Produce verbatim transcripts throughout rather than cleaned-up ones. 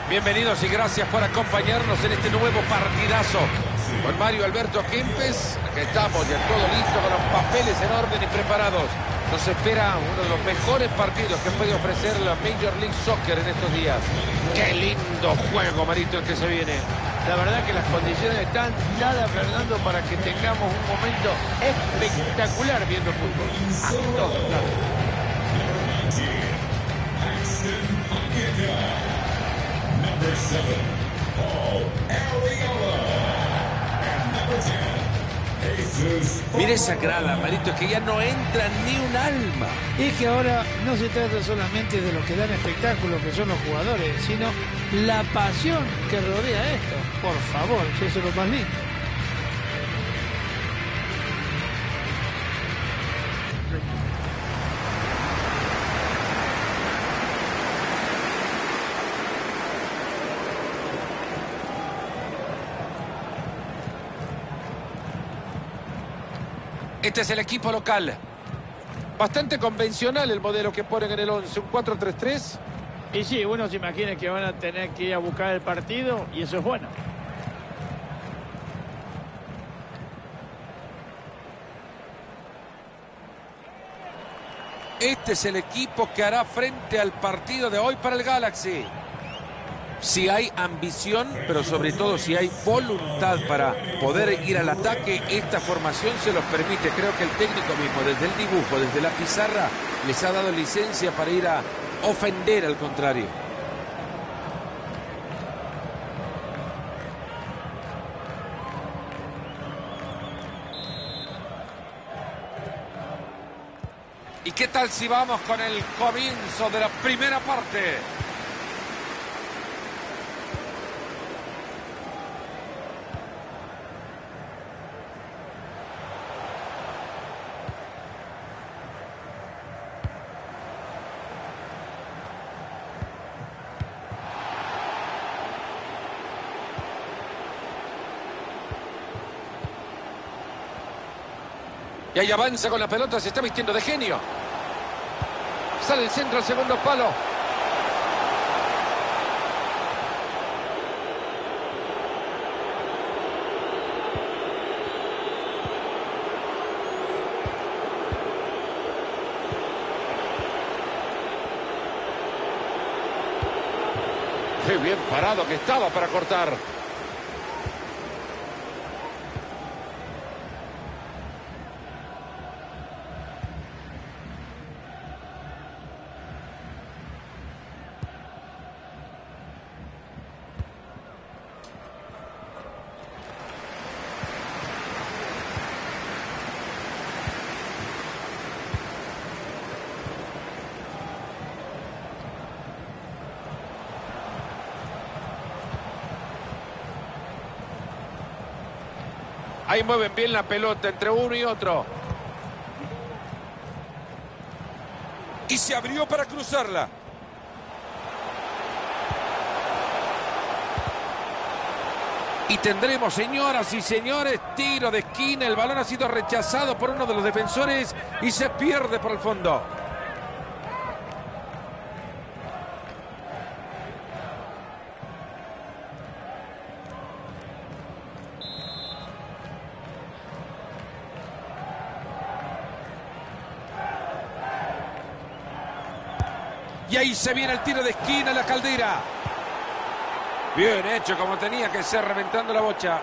Bienvenidos y gracias por acompañarnos en este nuevo partidazo. Con Mario Alberto Kempes, aquí estamos ya todo listo, con los papeles en orden y preparados. Nos espera uno de los mejores partidos que puede ofrecer la Major League Soccer en estos días. ¡Qué lindo juego, Marito, el que se viene! La verdad que las condiciones están dadas, Fernando, para que tengamos un momento espectacular viendo fútbol. A todos lados. Number seven, Paul Arriola. And number ten, Jesus. Mire esa grada, Marito, que ya no entra ni un alma. Y que ahora no se trata solamente de lo que dan espectáculo, que son los jugadores, sino la pasión que rodea esto. Por favor, si eso es lo más lindo. Este es el equipo local. Bastante convencional el modelo que ponen en el once, un cuatro tres tres. Y sí, uno se imagina que van a tener que ir a buscar el partido y eso es bueno. Este es el equipo que hará frente al partido de hoy para el Galaxy. Si hay ambición, pero sobre todo si hay voluntad para poder ir al ataque, esta formación se los permite. Creo que el técnico mismo, desde el dibujo, desde la pizarra, les ha dado licencia para ir a ofender al contrario. ¿Y qué tal si vamos con el comienzo de la primera parte? Y ahí avanza con la pelota, se está vistiendo de genio. Sale el centro al segundo palo. Qué bien parado que estaba para cortar. Ahí mueven bien la pelota entre uno y otro. Y se abrió para cruzarla. Y tendremos, señoras y señores, tiro de esquina. El balón ha sido rechazado por uno de los defensores y se pierde por el fondo. Y ahí se viene el tiro de esquina, la Caldera. Bien hecho, como tenía que ser, reventando la bocha.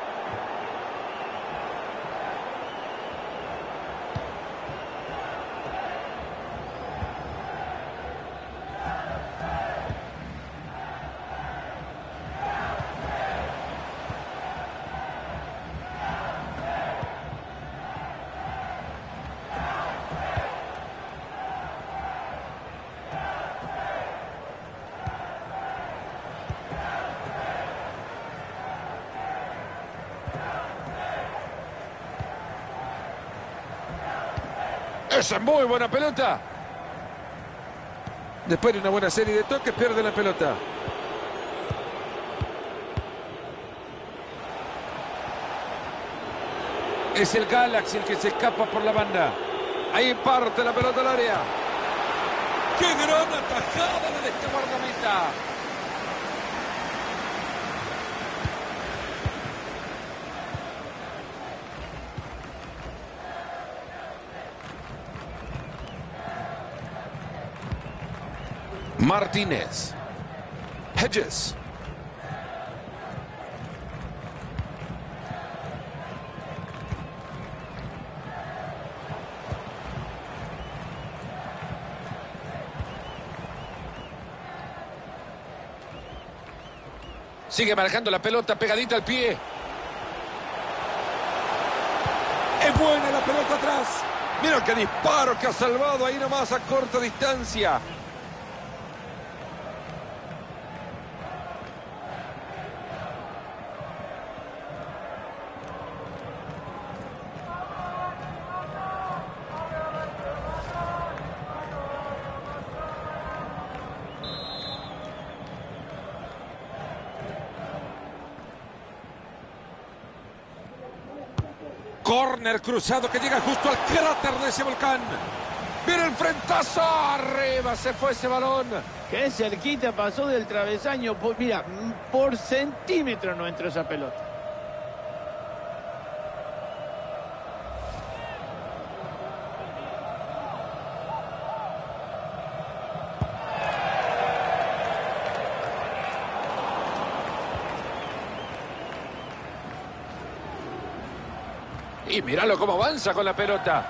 Esa es muy buena pelota. Después de una buena serie de toques, pierde la pelota. Es el Galaxy el que se escapa por la banda. Ahí parte la pelota al área. ¡Qué gran atajada de este guardameta! Martínez. Hedges. Sigue marcando la pelota pegadita al pie. Es buena la pelota atrás. Mira qué disparo que ha salvado ahí nomás a corta distancia. Córner cruzado que llega justo al cráter de ese volcán. Mira el frentazo. Arriba se fue ese balón. Qué cerquita pasó del travesaño. Por, mira, por centímetro no entró esa pelota. Y míralo cómo avanza con la pelota.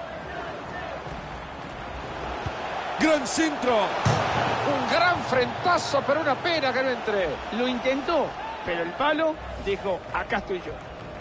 Gran centro. Un gran frentazo, pero una pena que no entre. Lo intentó, pero el palo dijo, acá estoy yo.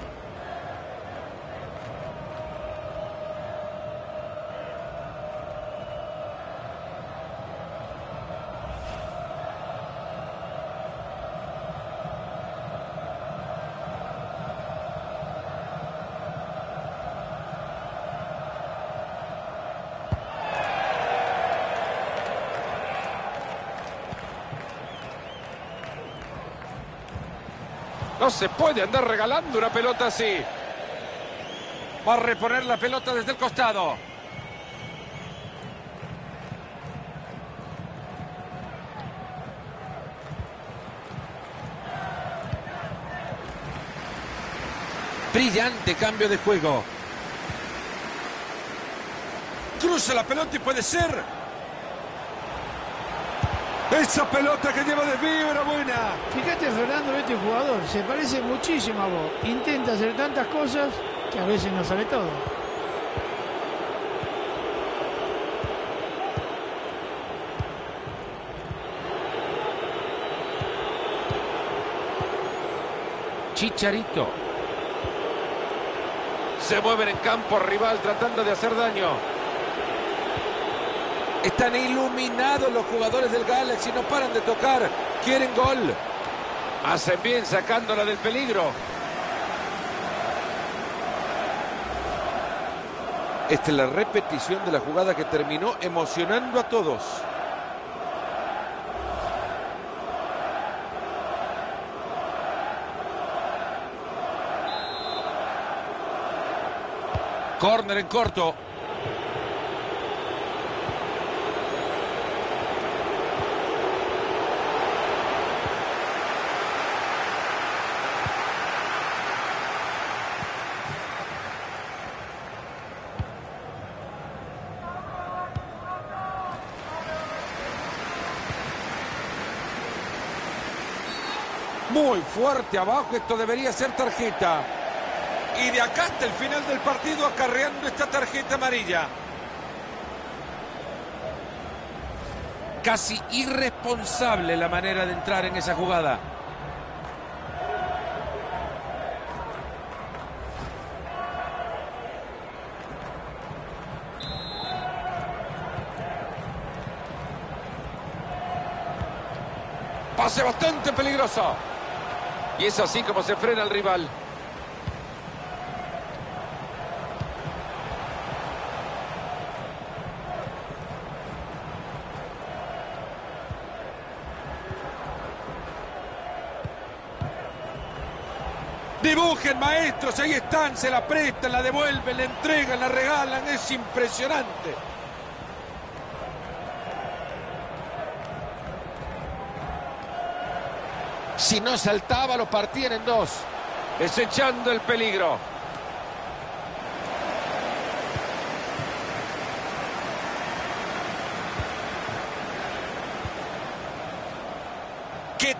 No se puede andar regalando una pelota así. Va a reponer la pelota desde el costado. Brillante cambio de juego. Cruza la pelota y puede ser. Esa pelota que lleva desvío era buena. Fíjate, Fernando, este jugador se parece muchísimo a vos. Intenta hacer tantas cosas que a veces no sale todo. Chicharito. Se mueven en campo rival tratando de hacer daño. Están iluminados los jugadores del Galaxy, no paran de tocar. Quieren gol. Hacen bien sacándola del peligro. Esta es la repetición de la jugada que terminó emocionando a todos. Córner en corto. Muy fuerte abajo, esto debería ser tarjeta. Y de acá hasta el final del partido acarreando esta tarjeta amarilla. Casi irresponsable la manera de entrar en esa jugada. Pase bastante peligroso. Y es así como se frena el rival. Dibujen, maestros, ahí están, se la prestan, la devuelven, la entregan, la regalan, es impresionante. Si no saltaba, lo partían en dos. Desechando el peligro.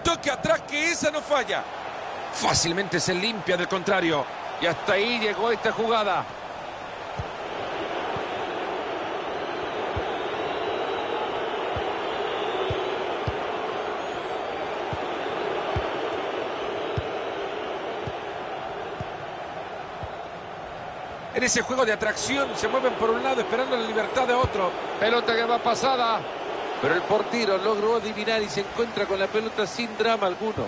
toque atrás que esa no falla. Fácilmente se limpia del contrario. Y hasta ahí llegó esta jugada. En ese juego de atracción se mueven por un lado esperando la libertad de otro. Pelota que va pasada. Pero el portero logró adivinar y se encuentra con la pelota sin drama alguno.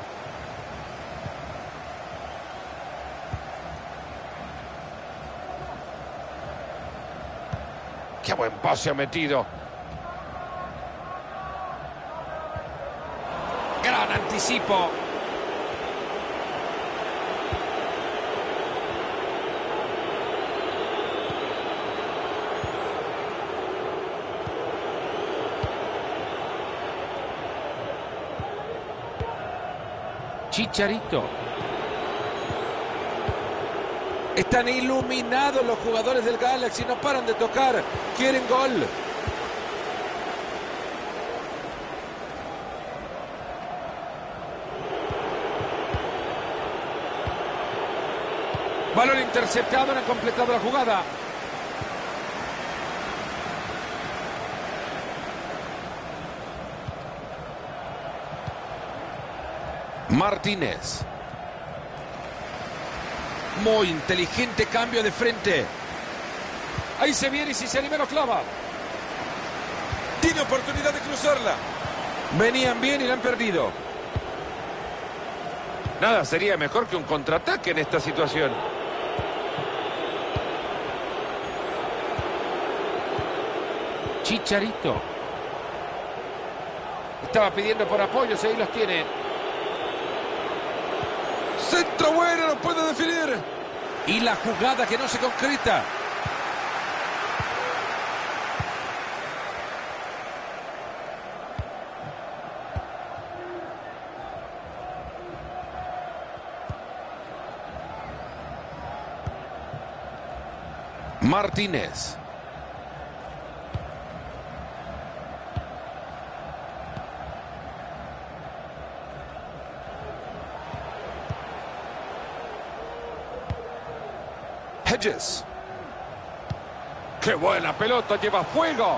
Qué buen pase ha metido. Gran anticipo. Chicharito. Están iluminados los jugadores del Galaxy, no paran de tocar, quieren gol. Balón interceptado, no han completado la jugada. Martínez. Muy inteligente cambio de frente. Ahí se viene y si se anima lo clava. Tiene oportunidad de cruzarla. Venían bien y la han perdido. Nada sería mejor que un contraataque en esta situación. Chicharito. Estaba pidiendo por apoyos, ahí los tiene. Centro bueno, no puede definir. Y la jugada que no se concreta. Martínez. Hedges. ¡Qué buena pelota! ¡Lleva fuego!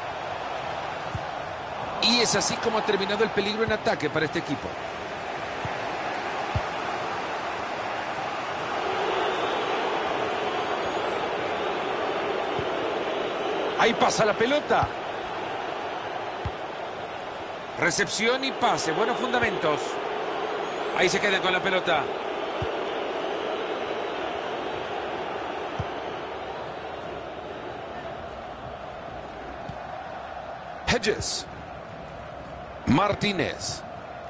Y es así como ha terminado el peligro en ataque para este equipo. Ahí pasa la pelota. Recepción y pase. Buenos fundamentos. Ahí se quedan con la pelota. Hedges. Martínez.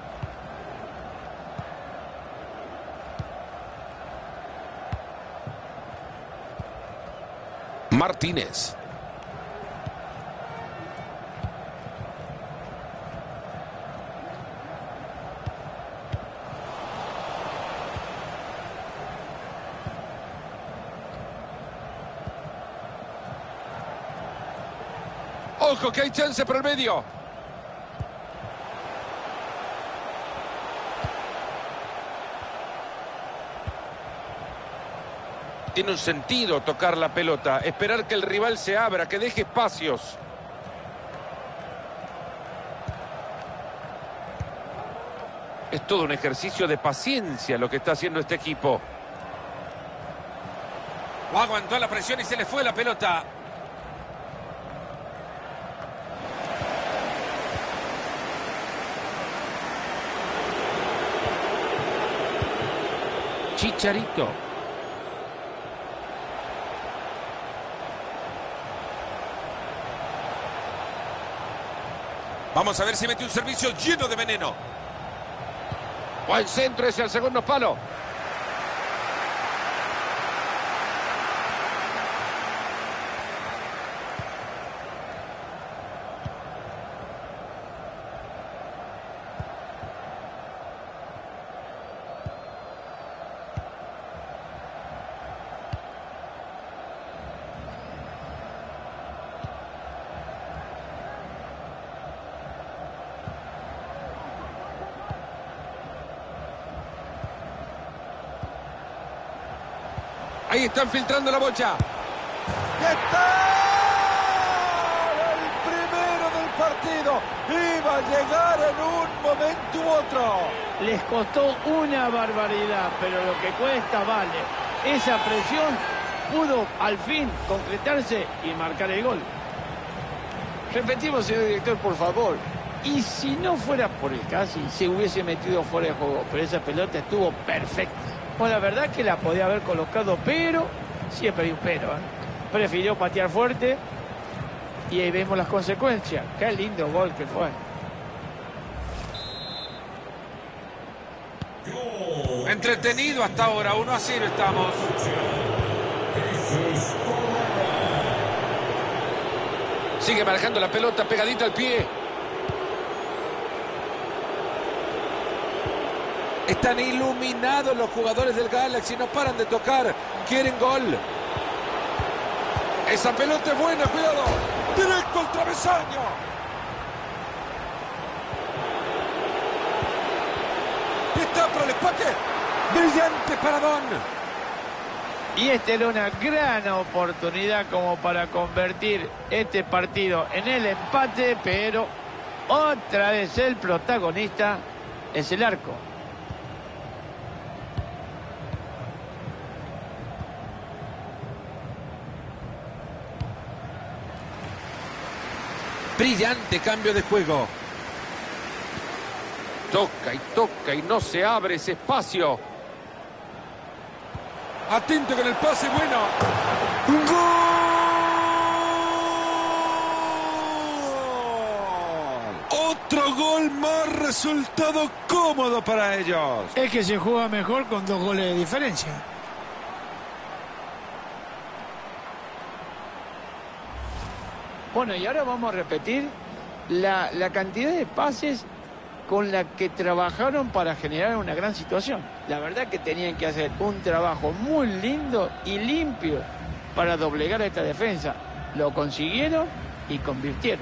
Martínez. ¡Ojo que hay chance por el medio! Tiene un sentido tocar la pelota, esperar que el rival se abra, que deje espacios. Es todo un ejercicio de paciencia lo que está haciendo este equipo. O aguantó la presión y se le fue la pelota. Chicharito. Vamos a ver si mete un servicio lleno de veneno. Buen centro ese al segundo palo. Ahí están filtrando la bocha. ¡Ya está! El primero del partido. Iba a llegar en un momento u otro. Les costó una barbaridad, pero lo que cuesta vale. Esa presión pudo al fin concretarse y marcar el gol. Repetimos, señor director, por favor. Y si no fuera por el casi, se hubiese metido fuera de juego. Pero esa pelota estuvo perfecta. Pues la verdad que la podía haber colocado, pero siempre hay un pero, ¿eh? Prefirió patear fuerte y ahí vemos las consecuencias. Qué lindo gol que fue. Entretenido hasta ahora, uno a cero estamos. Sigue manejando la pelota pegadita al pie. Están iluminados los jugadores del Galaxy, no paran de tocar. Quieren gol. Esa pelota es buena, cuidado. Directo al travesaño. Está para el empate. Brillante paradón. Y esta era una gran oportunidad como para convertir este partido en el empate, pero otra vez el protagonista es el arco. Brillante cambio de juego. Toca y toca y no se abre ese espacio. Atento con el pase, bueno. ¡Gol! Otro gol más, resultado cómodo para ellos. Es que se juega mejor con dos goles de diferencia. Bueno, y ahora vamos a repetir la, la cantidad de pases con la que trabajaron para generar una gran situación. La verdad que tenían que hacer un trabajo muy lindo y limpio para doblegar a esta defensa. Lo consiguieron y convirtieron.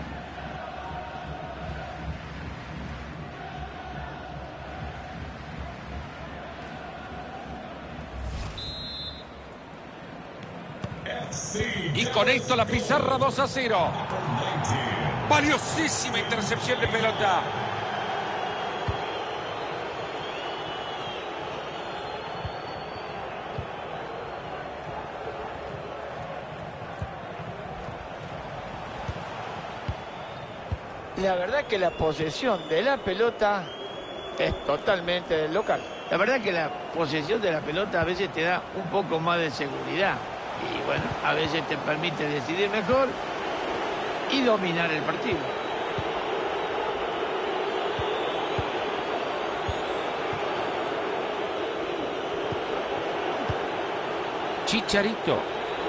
Y con esto la pizarra dos a cero. Valiosísima intercepción de pelota. La verdad que la posesión de la pelota es totalmente del local. La verdad que la posesión de la pelota a veces te da un poco más de seguridad. Y bueno, a veces te permite decidir mejor y dominar el partido. Chicharito.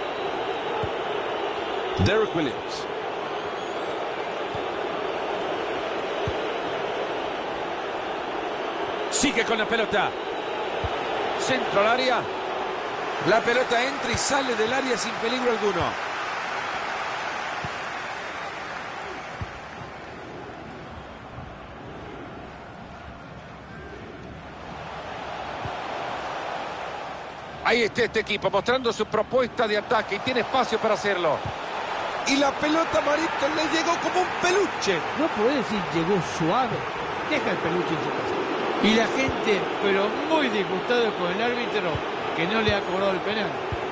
Derek Williams. Sigue con la pelota. Centro al área. La pelota entra y sale del área sin peligro alguno. Ahí está este equipo mostrando su propuesta de ataque y tiene espacio para hacerlo. Y la pelota, Marito, le llegó como un peluche. No puede decir llegó suave. Deja el peluche en su casa. Y la gente, pero muy disgustada con el árbitro, que no le ha cobrado el penal.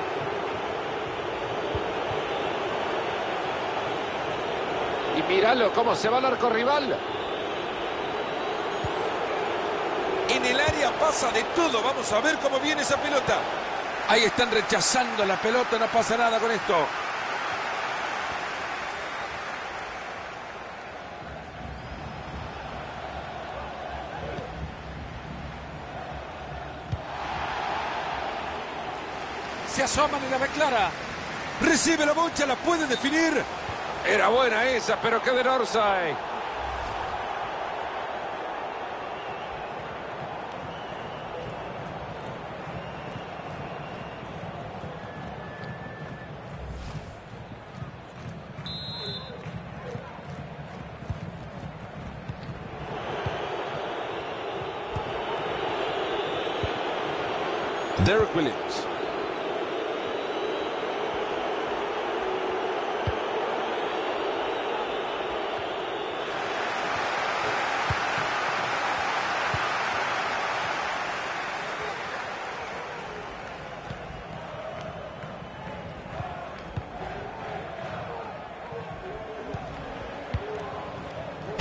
Y míralo cómo se va al arco rival. En el área pasa de todo. Vamos a ver cómo viene esa pelota. Ahí están rechazando la pelota. No pasa nada con esto. Se asoman y la ve clara. Recibe la bocha, la puede definir. Era buena esa, pero queda en offside. Derek Williams.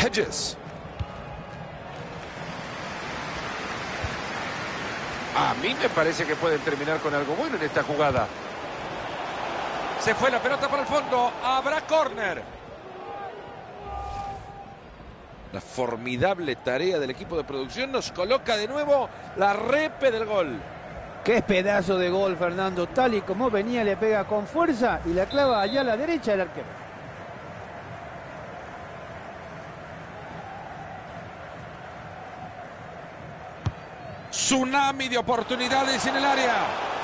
Hedges. A mí me parece que pueden terminar con algo bueno en esta jugada. Se fue la pelota para el fondo. Habrá córner. La formidable tarea del equipo de producción nos coloca de nuevo la repe del gol. Qué pedazo de gol, Fernando. Tal y como venía, le pega con fuerza y la clava allá a la derecha del arquero. Tsunami de oportunidades en el área.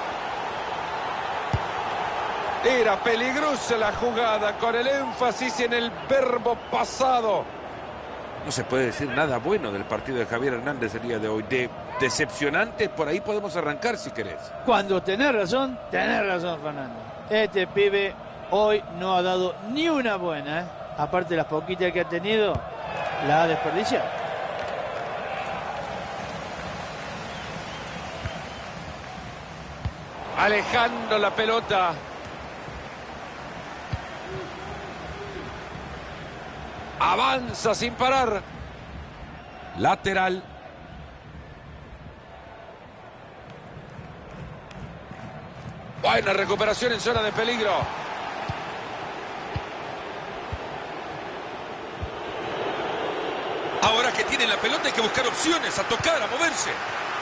Era peligrosa la jugada, con el énfasis en el verbo pasado. No se puede decir nada bueno del partido de Javier Hernández el día de hoy. De decepcionante, por ahí podemos arrancar si querés. Cuando tenés razón, tenés razón, Fernando. Este pibe hoy no ha dado ni una buena, ¿eh? Aparte de las poquitas que ha tenido, la ha desperdiciado. Alejando la pelota. Avanza sin parar. Lateral. Buena recuperación en zona de peligro. Ahora que tienen la pelota hay que buscar opciones, a tocar, a moverse.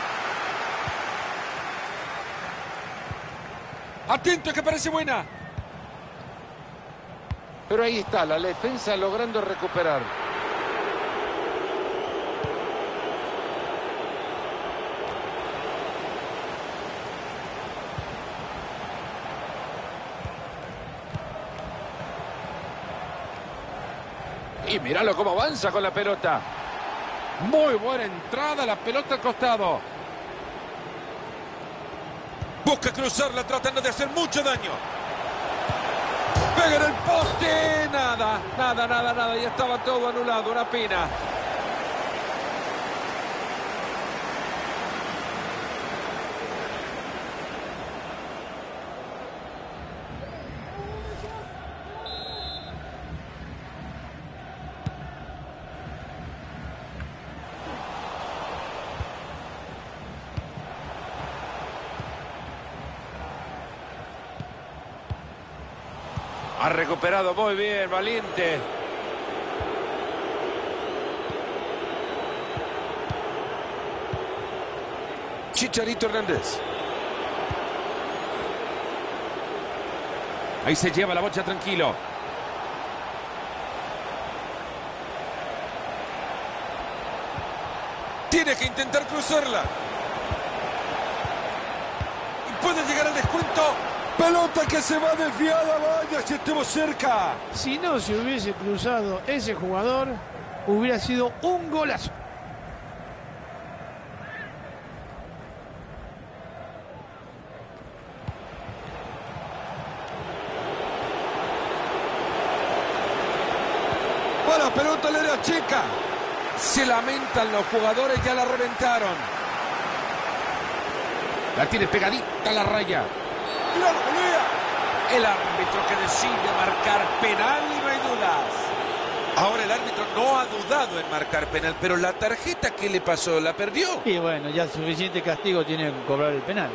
Atento, que parece buena. Pero ahí está, la defensa logrando recuperar. Y míralo cómo avanza con la pelota. Muy buena entrada, la pelota al costado. Busca cruzarla tratando de hacer mucho daño. Pega en el poste. Nada, nada, nada, nada. Ya estaba todo anulado. Una pena. Ha recuperado muy bien, valiente. Chicharito Hernández. Ahí se lleva la bocha tranquilo. Tiene que intentar cruzarla. Y puede llegar al descuento. Pelota que se va desviada, vaya, si estuvo cerca. Si no se hubiese cruzado ese jugador, hubiera sido un golazo. Para pelota le era chica. Se lamentan los jugadores, ya la reventaron. La tiene pegadita a la raya. ¡La golea! El árbitro que decide marcar penal y no hay dudas. Ahora el árbitro no ha dudado en marcar penal, pero la tarjeta que le pasó la perdió. Y bueno, ya suficiente castigo tiene que cobrar el penal.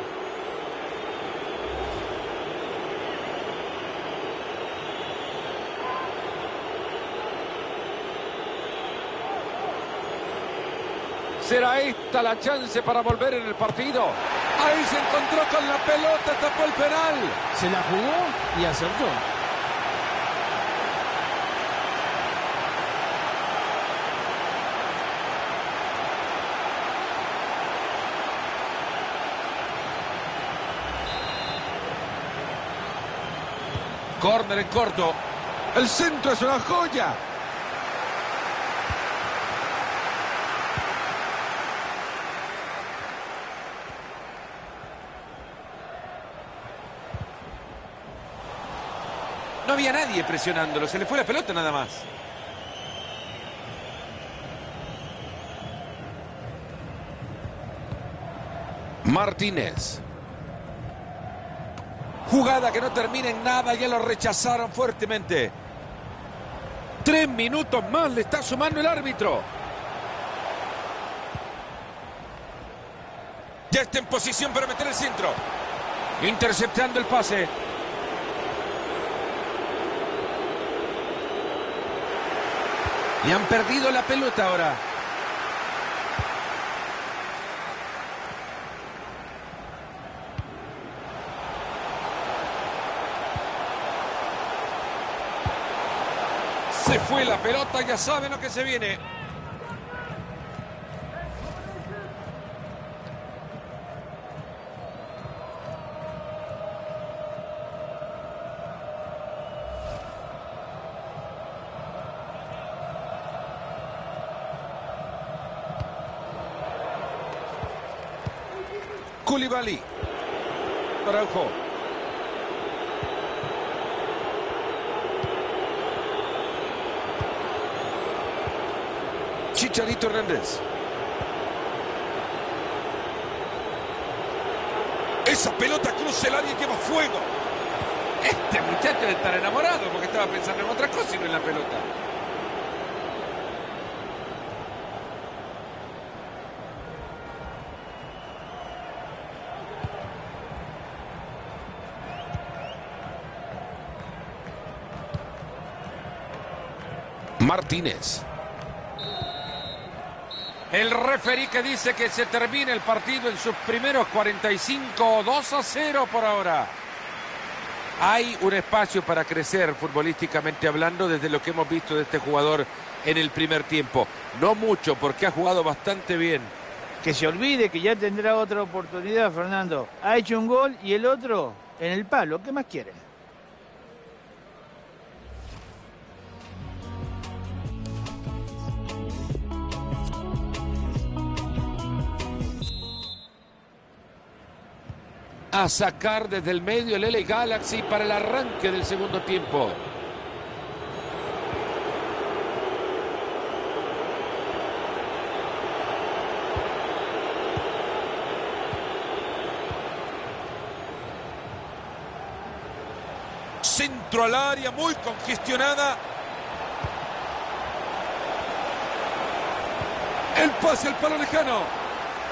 ¿Será esta la chance para volver en el partido? Ahí se encontró con la pelota, tapó el penal. Se la jugó y acertó. Córner en corto. El centro es una joya. No había nadie presionándolo, se le fue la pelota nada más. Martínez. Jugada que no termina en nada, ya lo rechazaron fuertemente. Tres minutos más le está sumando el árbitro. Ya está en posición para meter el centro. Interceptando el pase. Y han perdido la pelota ahora. Se fue la pelota, ya saben lo que se viene. Koulibaly. Araujo. Chicharito Hernández. Esa pelota cruza el área y lleva fuego. Este muchacho debe estar enamorado porque estaba pensando en otra cosa y no en la pelota. Martínez. El referí que dice que se termina el partido en sus primeros cuarenta y cinco, dos a cero por ahora. Hay un espacio para crecer futbolísticamente hablando desde lo que hemos visto de este jugador en el primer tiempo. No mucho porque ha jugado bastante bien. Que se olvide que ya tendrá otra oportunidad, Fernando. Ha hecho un gol y el otro en el palo. ¿Qué más quiere? A sacar desde el medio el L A Galaxy para el arranque del segundo tiempo. Centro al área, muy congestionada. El pase al palo lejano.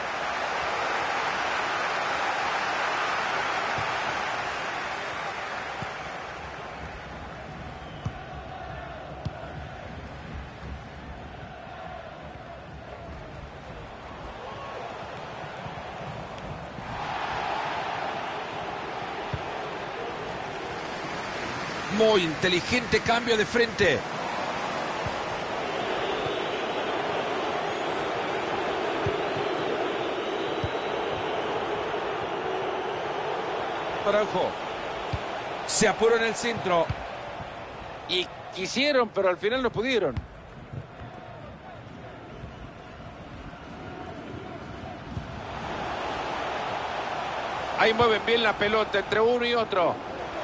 Muy inteligente cambio de frente. Araujo. Se apuró en el centro. Y quisieron, pero al final no pudieron. Ahí mueven bien la pelota entre uno y otro.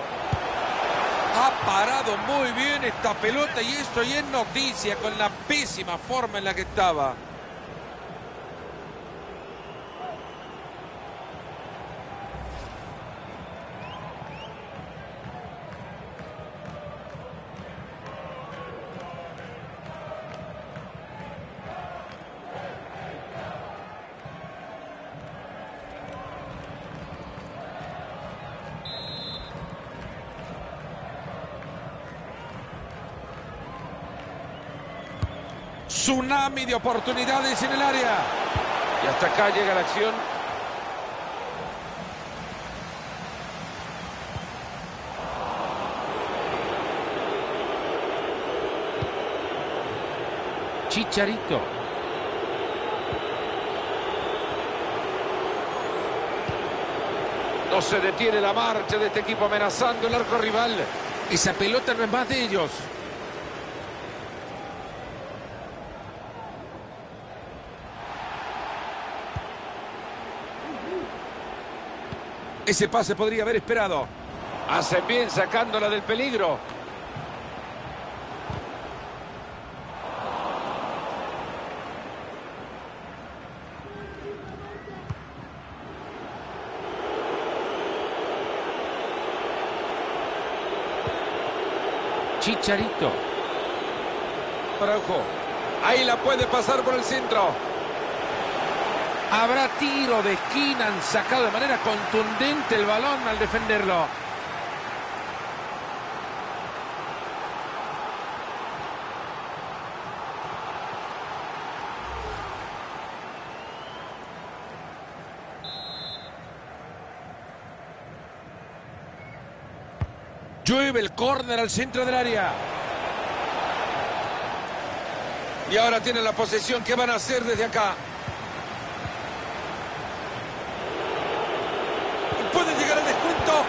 Ha parado muy bien esta pelota y esto ya es noticia con la pésima forma en la que estaba. Tsunami de oportunidades en el área. Y hasta acá llega la acción. Chicharito. No se detiene la marcha de este equipo amenazando el arco rival. Esa pelota no es más de ellos. Ese pase podría haber esperado. Hacen bien sacándola del peligro. Chicharito. Araujo. Ahí la puede pasar por el centro. Habrá tiro de esquina, han sacado de manera contundente el balón al defenderlo. Llueve el córner al centro del área. Y ahora tienen la posesión. ¿Qué van a hacer desde acá? Puede llegar el descuento.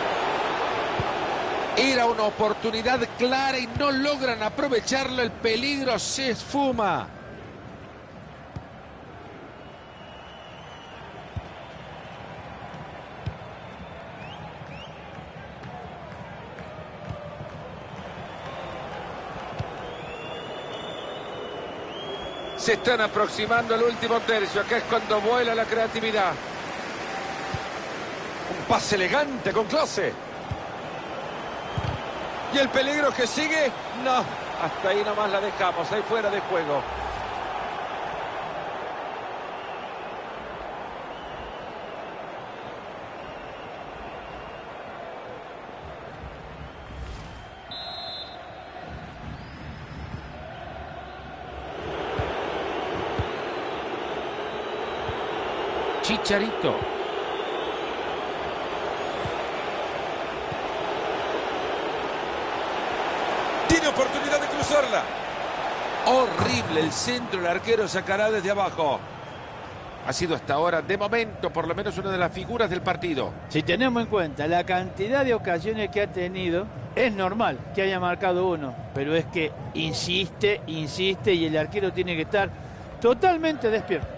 Era una oportunidad clara y no logran aprovecharlo. El peligro se esfuma. Se están aproximando al último tercio. Acá es cuando vuela la creatividad. Un pase elegante con Klose. ¿Y el peligro que sigue? No, hasta ahí nomás la dejamos. Ahí fuera de juego. Chicharito. Tiene oportunidad de cruzarla. Horrible el centro, el arquero sacará desde abajo. Ha sido hasta ahora, de momento, por lo menos una de las figuras del partido. Si tenemos en cuenta la cantidad de ocasiones que ha tenido, es normal que haya marcado uno. Pero es que insiste, insiste y el arquero tiene que estar totalmente despierto.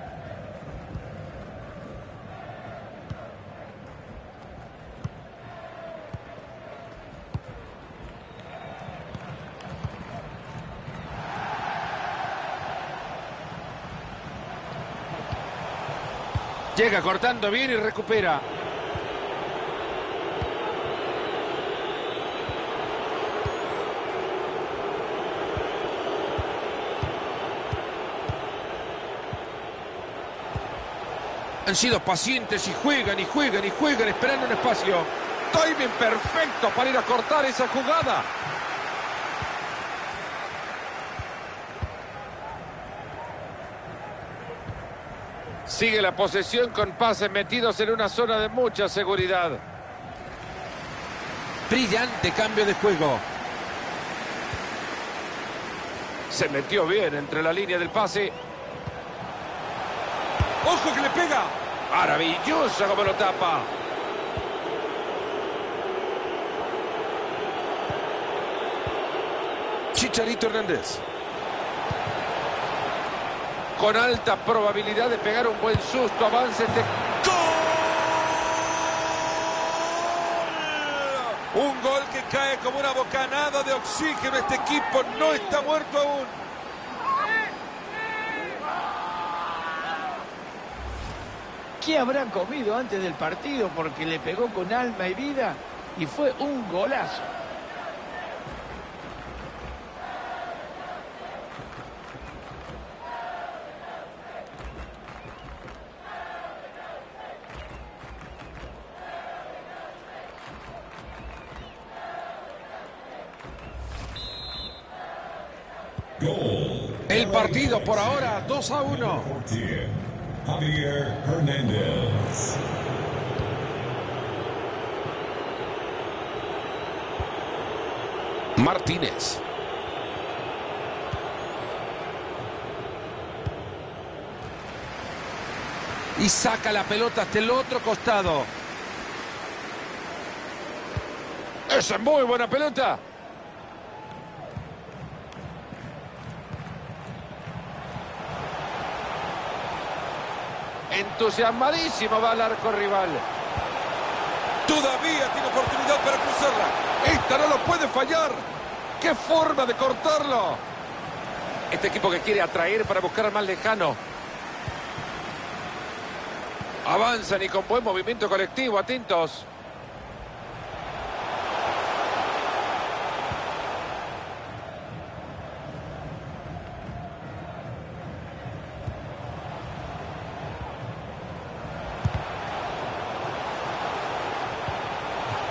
Llega cortando bien y recupera. Han sido pacientes y juegan y juegan y juegan esperando un espacio. Timing perfecto para ir a cortar esa jugada. Sigue la posesión con pases metidos en una zona de mucha seguridad. Brillante cambio de juego. Se metió bien entre la línea del pase. ¡Ojo que le pega! Maravilloso como lo tapa. Chicharito Hernández. Con alta probabilidad de pegar un buen susto. Avance este... ¡Gol! Un gol que cae como una bocanada de oxígeno. Este equipo no está muerto aún. ¿Qué habrán comido antes del partido? Porque le pegó con alma y vida y fue un golazo. El partido por ahora dos a uno. Javier Hernández. Martínez. Y saca la pelota hasta el otro costado. Esa es muy buena pelota. Entusiasmadísimo va al arco rival. Todavía tiene oportunidad para cruzarla. Esta no lo puede fallar. ¡Qué forma de cortarlo! Este equipo que quiere atraer para buscar al más lejano. Avanzan y con buen movimiento colectivo. Atentos.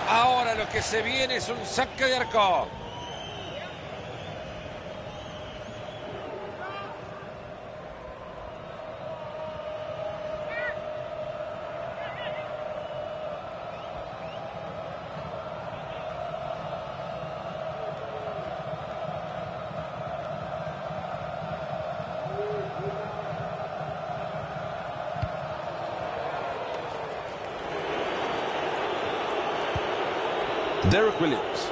Ahora lo que se viene es un saque de arco. Derek Williams.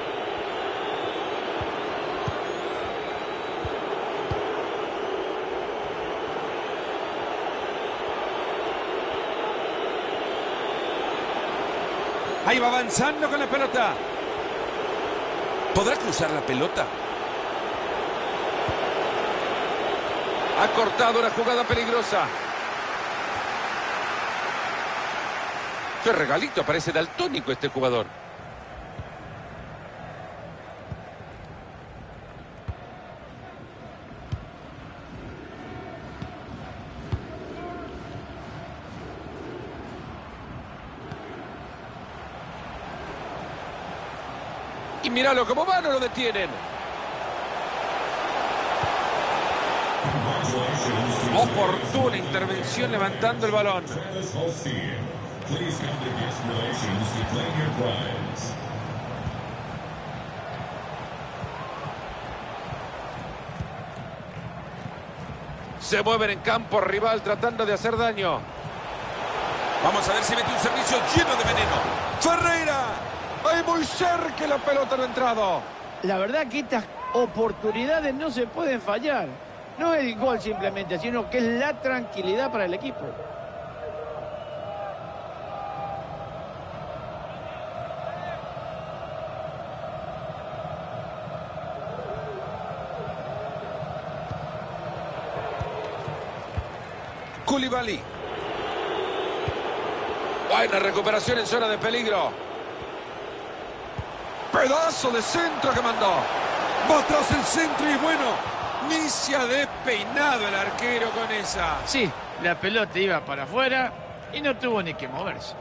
Ahí va avanzando con la pelota. ¿Podrá cruzar la pelota? Ha cortado una jugada peligrosa. Qué regalito, parece daltónico este jugador. Y míralo cómo va, no lo detienen. Oportuna intervención levantando el balón. Travis Holstein, please come to guest relations to claim your prize. Se mueven en campo rival tratando de hacer daño. Vamos a ver si mete un servicio lleno de veneno. Ferreira. Ahí muy cerca la pelota no ha entrado. La verdad que estas oportunidades no se pueden fallar. No es el gol simplemente, sino que es la tranquilidad para el equipo. Koulibaly. Buena recuperación en zona de peligro. Pedazo de centro que mandó. Va atrás el centro y bueno, ni se ha despeinado el arquero con esa. Sí, la pelota iba para afuera y no tuvo ni que moverse.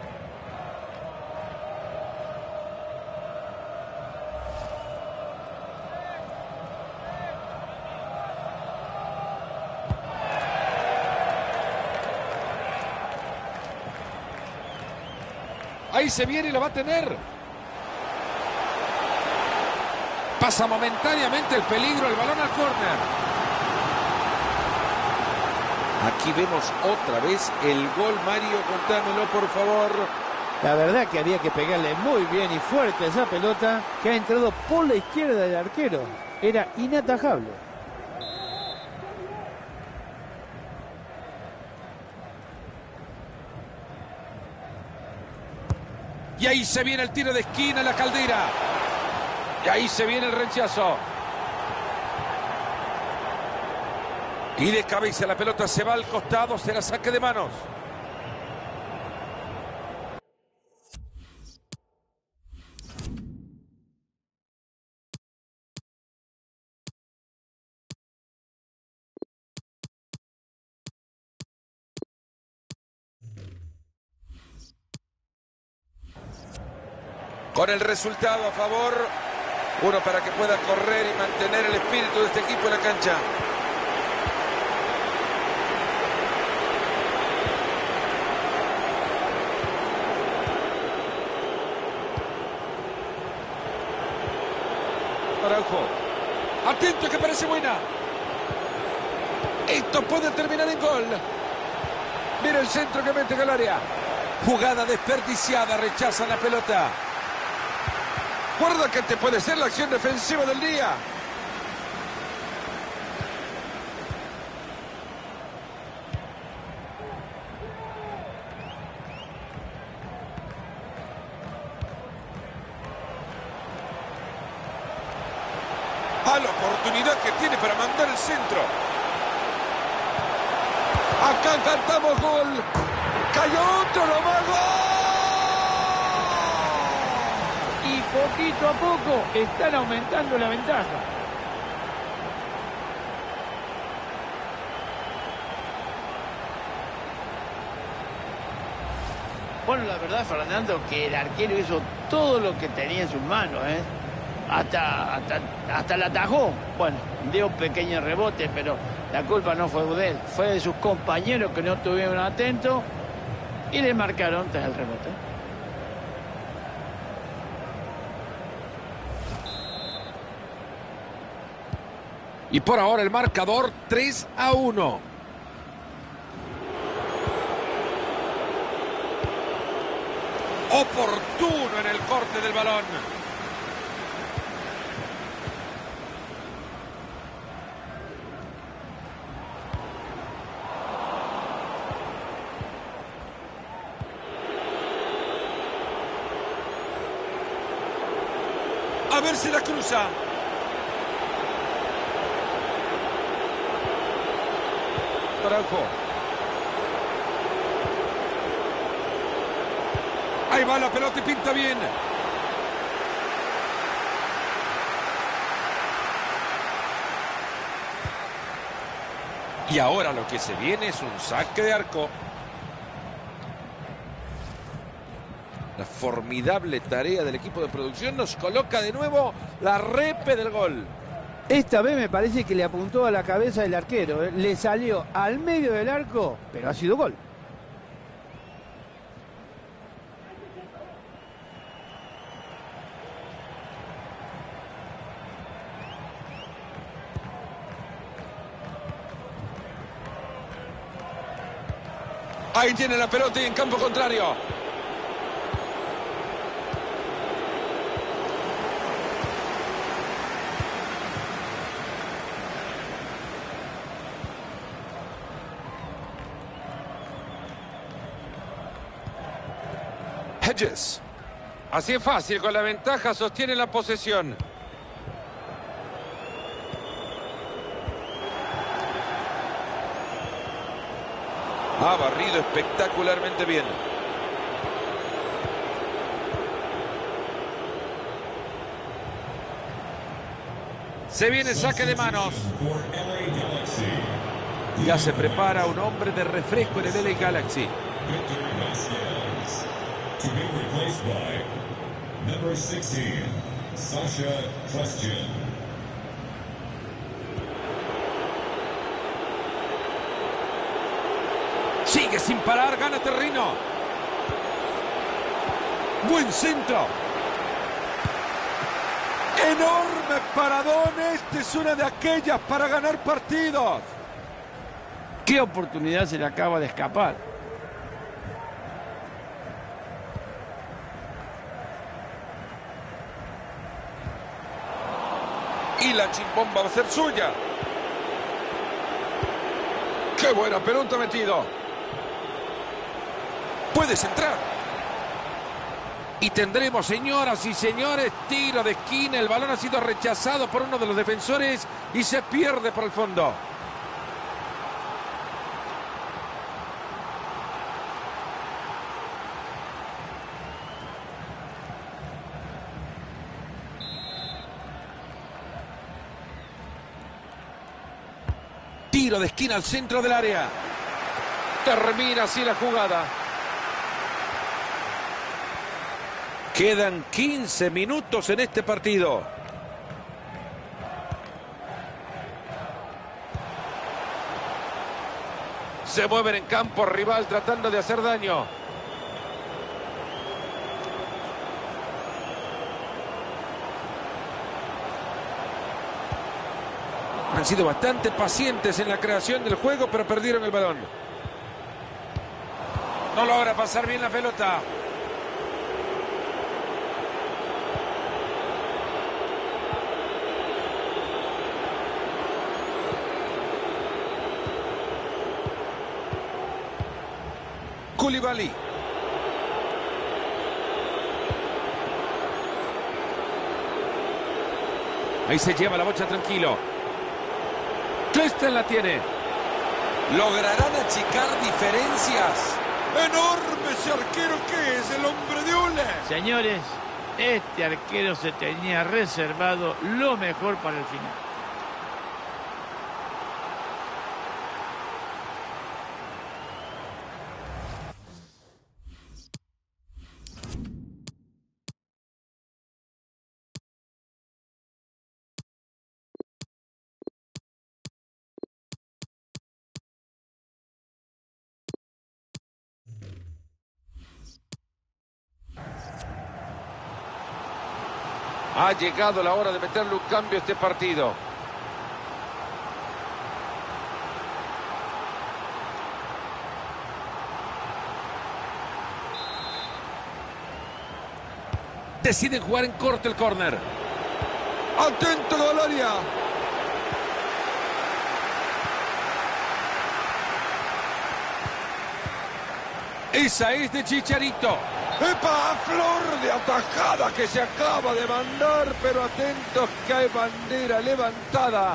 Ahí se viene y lo va a tener. Pasa momentáneamente el peligro, el balón al córner. Aquí vemos otra vez el gol, Mario, contámelo por favor. La verdad que había que pegarle muy bien y fuerte a esa pelota que ha entrado por la izquierda del arquero. Era inatajable. Y ahí se viene el tiro de esquina, la Caldera. Y ahí se viene el rechazo. Y de cabeza la pelota se va al costado, será saque de manos. Con el resultado a favor, uno para que pueda correr y mantener el espíritu de este equipo en la cancha. Araujo. Atento que parece buena. Esto puede terminar en gol. Mira el centro que mete en el área. Jugada desperdiciada, rechazan la pelota. Guarda que te puede ser la acción defensiva del día. A la oportunidad que tiene para mandar el centro. Acá cantamos gol. Cayó otro, lo más gol. Y poquito a poco están aumentando la ventaja. Bueno, la verdad, Fernando, que el arquero hizo todo lo que tenía en sus manos, ¿eh? Hasta, hasta, hasta la atajó. Bueno, dio un pequeño rebote, pero la culpa no fue de él. Fue de sus compañeros que no estuvieron atentos y le marcaron tras el rebote. Y por ahora el marcador tres a uno. Oportuno en el corte del balón. A ver si la cruza. Araujo. Ahí va la pelota y pinta bien. Y ahora lo que se viene es un saque de arco. La formidable tarea del equipo de producción nos coloca de nuevo la repe del gol. Esta vez me parece que le apuntó a la cabeza del arquero, ¿eh? Le salió al medio del arco, pero ha sido gol. Ahí tiene la pelota y en campo contrario. Hedges. Así es fácil, con la ventaja sostiene la posesión. Ha barrido espectacularmente bien. Se viene saque de manos. For L A Galaxy, Ya se prepara un hombre de refresco en el L A Galaxy. Victor Vasquez. To be replaced by number sixteen, Sasha Trestian. Sigue sin parar, gana terreno. Buen centro. Enorme paradón. Este es una de aquellas para ganar partidos. ¿Qué oportunidad se le acaba de escapar? Y la chimbomba va a ser suya. ¡Qué buena pelota metido! Puedes entrar. Y tendremos, señoras y señores, tiro de esquina. El balón ha sido rechazado por uno de los defensores y se pierde por el fondo. Tiro de esquina al centro del área. Termina así la jugada. Quedan quince minutos en este partido. Se mueven en campo rival tratando de hacer daño. Han sido bastante pacientes en la creación del juego, pero perdieron el balón. No logra pasar bien la pelota. Koulibaly. Ahí se lleva la bocha tranquilo. Klesten la tiene. ¿Lograrán achicar diferencias? ¡Enorme ese arquero que es! ¡El hombre de hule! Señores, este arquero se tenía reservado lo mejor para el final. Ha llegado la hora de meterle un cambio a este partido. Deciden jugar en corto el córner. Atento al área. Esa es de Chicharito. ¡Epa! Flor de atajada que se acaba de mandar, pero atentos que hay bandera levantada.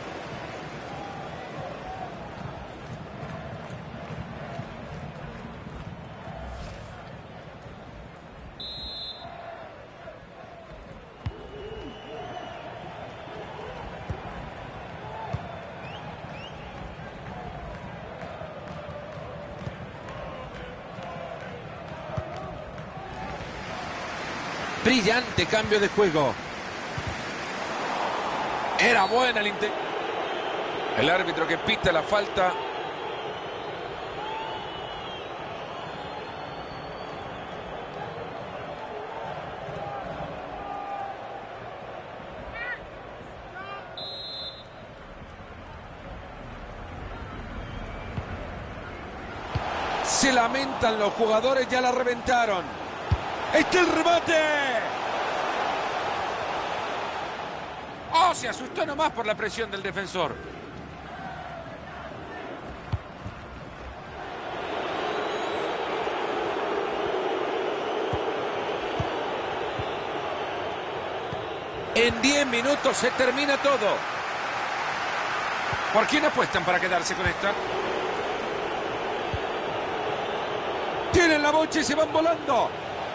Brillante cambio de juego. Era buena el intento. El árbitro que pita la falta. Se lamentan los jugadores, ya la reventaron. ¡Está el remate! ¡Oh! Se asustó nomás por la presión del defensor. En diez minutos se termina todo. ¿Por quién apuestan para quedarse con esta? Tienen la bocha y se van volando.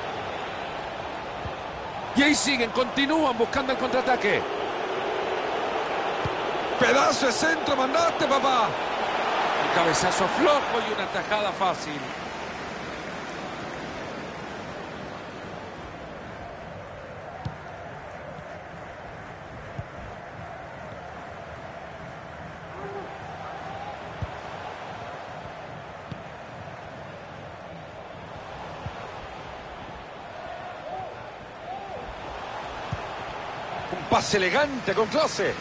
Y ahí siguen, continúan buscando el contraataque. Pedazo de centro, mandaste, papá. Un cabezazo flojo y una tajada fácil. Un pase elegante con clase.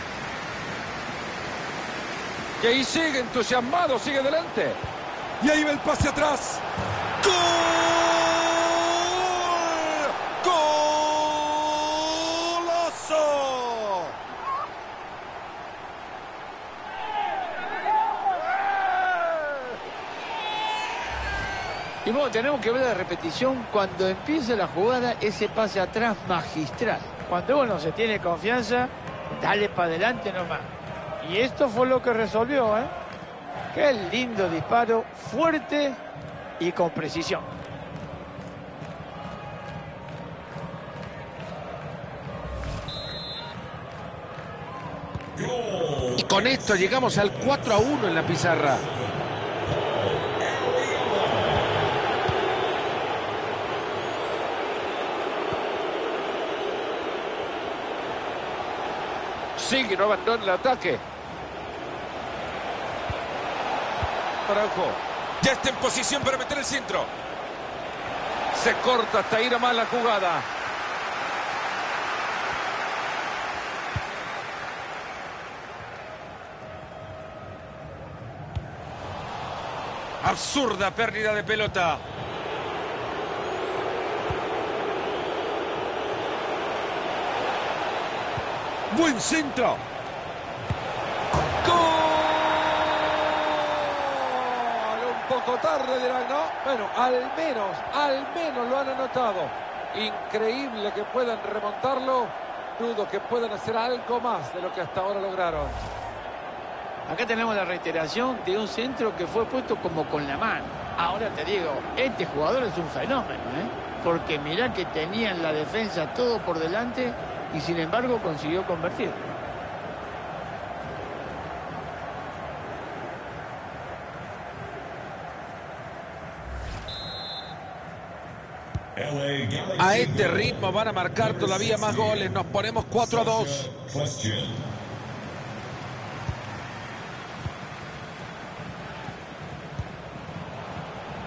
Y ahí sigue entusiasmado, sigue adelante. Y ahí va el pase atrás. ¡Gol! ¡Golazo! Y bueno, tenemos que ver la repetición cuando empieza la jugada, ese pase atrás magistral. Cuando uno se tiene confianza, dale para adelante nomás. Y esto fue lo que resolvió, ¿eh? Qué lindo disparo, fuerte y con precisión. Y con esto llegamos al cuatro a uno en la pizarra. Sigue, no abandona el ataque. Araujo. Ya está en posición para meter el centro. Se corta hasta ir a más la jugada. Absurda pérdida de pelota. Buen centro. ¡Gol! Un poco tarde dirán, ¿no? Bueno, al menos, al menos lo han anotado. Increíble que puedan remontarlo. Dudo que puedan hacer algo más de lo que hasta ahora lograron. Acá tenemos la reiteración de un centro que fue puesto como con la mano. Ahora te digo, este jugador es un fenómeno, ¿eh? Porque mirá que tenía en la defensa todo por delante y sin embargo consiguió convertir. A este ritmo van a marcar todavía más goles. Nos ponemos cuatro a dos.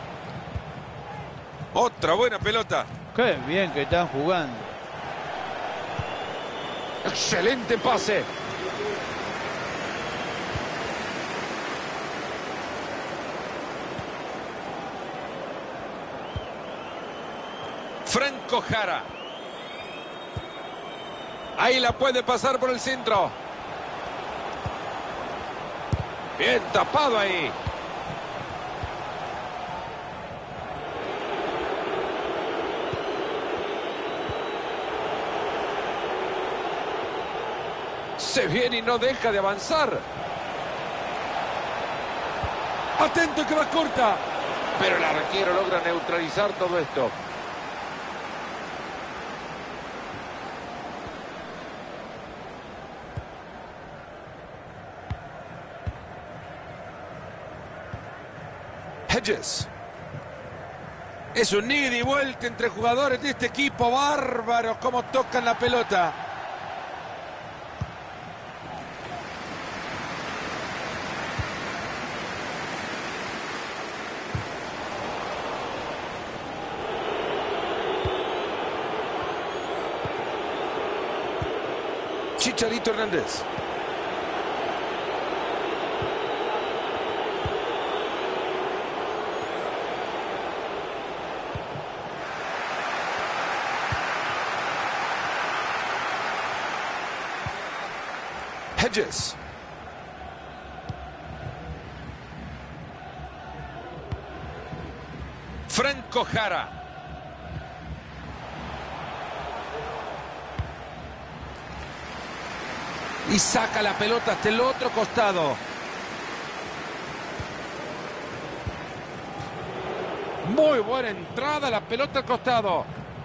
Otra buena pelota. Qué bien que están jugando. Excelente pase. Franco Jara. Ahí la puede pasar por el centro. Bien tapado ahí. Se viene y no deja de avanzar. Atento que va corta. Pero el arquero logra neutralizar todo esto. Hedges. Es un ida y vuelta entre jugadores de este equipo. Bárbaros cómo tocan la pelota. Chicharito Hernández. Hedges. Franco Jara. Y saca la pelota hasta el otro costado. Muy buena entrada, la pelota al costado.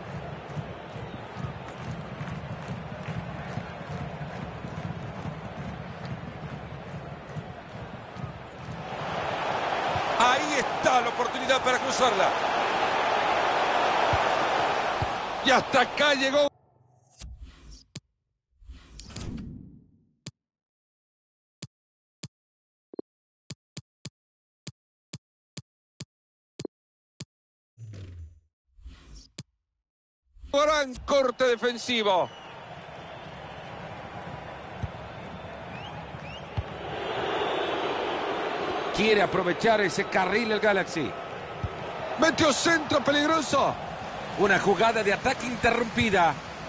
Ahí está la oportunidad para cruzarla. Y hasta acá llegó. Gran corte defensivo. Quiere aprovechar ese carril el Galaxy. Metió centro peligroso. Una jugada de ataque interrumpida.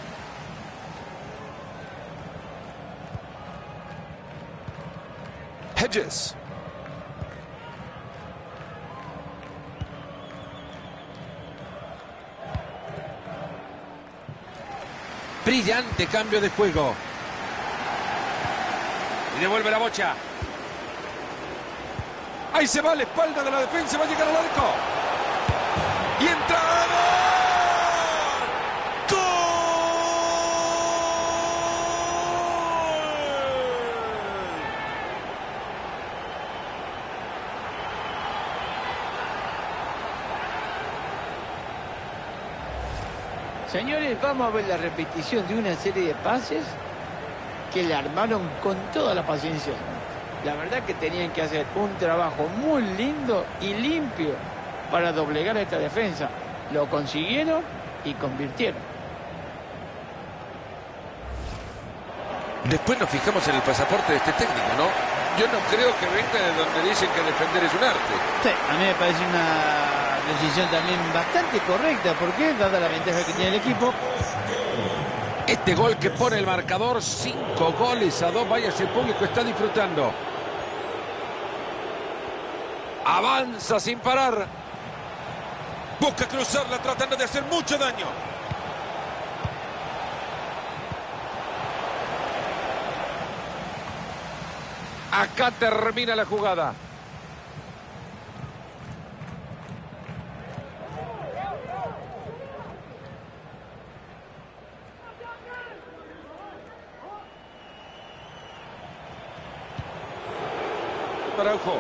Hedges. Brillante cambio de juego. Y devuelve la bocha. Ahí se va a la espalda de la defensa, va a llegar al arco. Y entra. ¡Gol! Señores, vamos a ver la repetición de una serie de pases que le armaron con toda la paciencia. La verdad que tenían que hacer un trabajo muy lindo y limpio para doblegar a esta defensa. Lo consiguieron y convirtieron. Después nos fijamos en el pasaporte de este técnico, ¿no? Yo no creo que venga de donde dicen que defender es un arte. Sí, a mí me parece una decisión también bastante correcta, porque dada la ventaja que tiene el equipo. Este gol que pone el marcador, cinco goles a dos. Vaya, si el público está disfrutando. Avanza sin parar. Busca cruzarla tratando de hacer mucho daño. Acá termina la jugada. Araujo.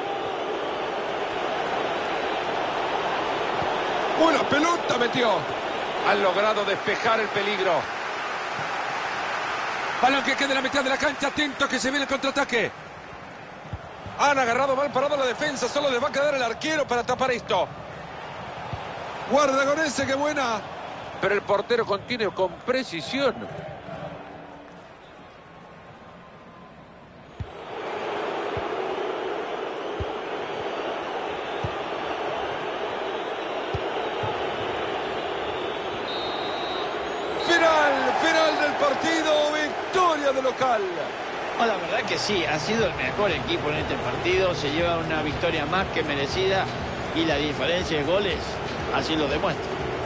Buena pelota metió. Han logrado despejar el peligro. Balón que queda en la mitad de la cancha. Atento que se viene el contraataque. Han agarrado mal parado la defensa. Solo les va a quedar el arquero para tapar esto. Guarda con ese, qué buena. Pero el portero contiene con precisión. partido, victoria de local. No, la verdad que sí, ha sido el mejor equipo en este partido, se lleva una victoria más que merecida y la diferencia de goles así lo demuestra.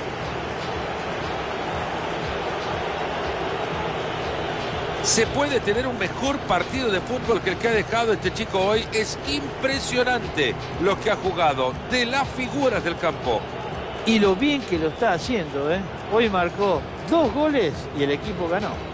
Se puede tener un mejor partido de fútbol que el que ha dejado este chico hoy. Es impresionante lo que ha jugado, de las figuras del campo. Y lo bien que lo está haciendo, ¿eh? Hoy marcó dos goles y el equipo ganó.